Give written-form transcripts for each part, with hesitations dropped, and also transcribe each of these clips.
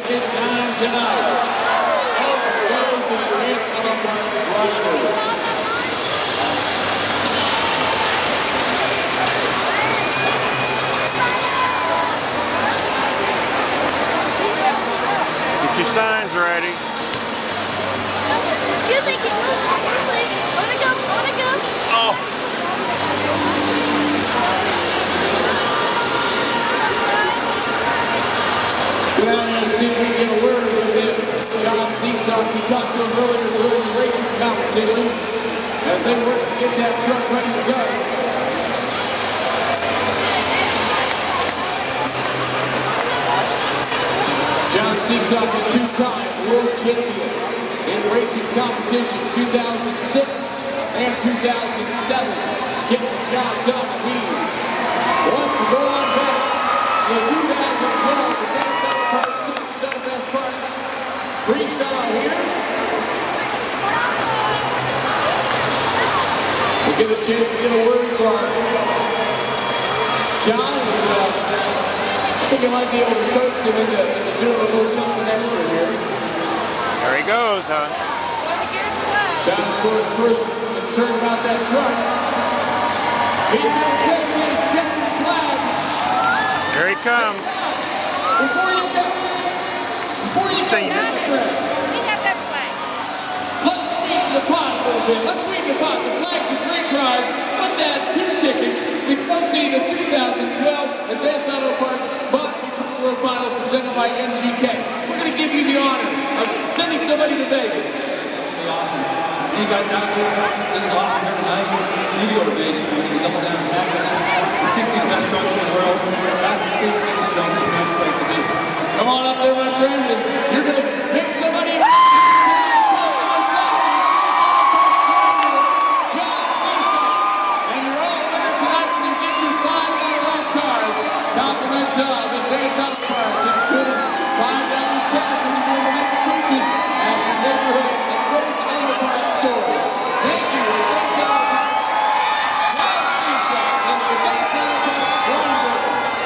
second time tonight. Over goes the advanced auto parts grinder. Get your signs ready. Excuse me, can you move forward, please? I wanna go, I wanna go. Oh. Go down there and see if we can get a word with him. John Seasock, we talked to him earlier during the racing competition as they work to get that truck ready to go. John Seasock, a two-time world champion in racing competition 2006 and 2007. Getting the job done. He wants to go on back to 2012. That's out of part 6, Southwest Park. Freestyle here. We'll get a chance to get a word from John. I think he might be able to coax him into doing a little something extra here. There he goes, huh? John, of course, first concerned about that truck. He's going to take his checkered flag. Here he comes. Before you go, Sing it. Let's sweeten the pot a little bit. Let's sweeten the pot. The flag's a great prize. Let's add 2 tickets. We can go see the 2012 Advanced Auto Parts Monster Truck World Finals presented by MGK. We're going to give you the honor of sending somebody to Vegas. It's going to be awesome. Any guys out there, this is awesome here tonight. You need to go to Vegas, but we can double down on that. It's the 16 best trucks in the world. That's the 16 biggest trucks, and that's the place to be. Come on up there, my friend, and you're going to pick somebody. John Seasock. And you're all winner tonight. You can get your $5 off card. Compliments of Advanced Auto Parts. It's good as $5 cash when you're going to make the purchase at your neighborhood Advanced Auto Parts stores. Thank you, Advanced Auto Parts. John Seasock and the Advanced Auto Parts grinder.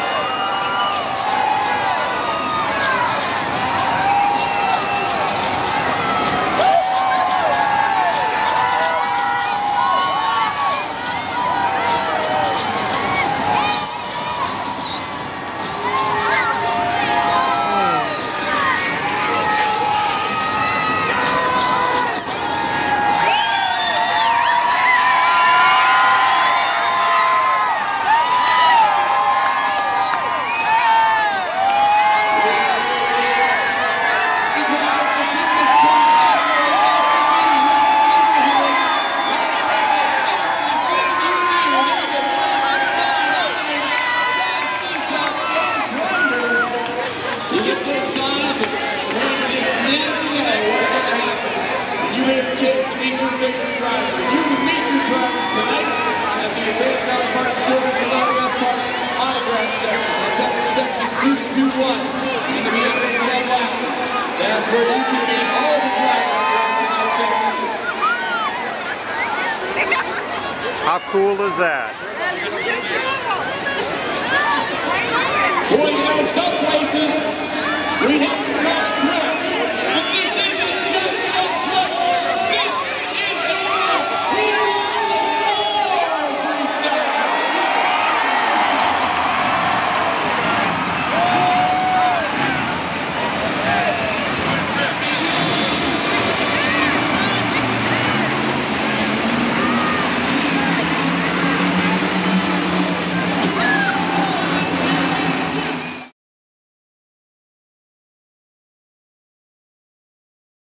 You get those signs and just never know what's going to happen. You have a chance to meet your favorite driver. You can meet your driver tonight at the Advanced Auto Parts Service and Southwest Park autograph section. That's at section 221 in the VIP lounge. That's where you can meet all the drivers from tonight's episode. How cool is that?